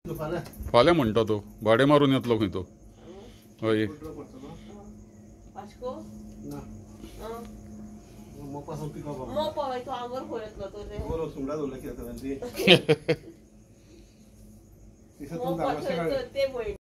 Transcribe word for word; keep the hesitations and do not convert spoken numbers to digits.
फाल्यां म्हणटा तो भाडे मारून येतलो खंय तो हय मोपा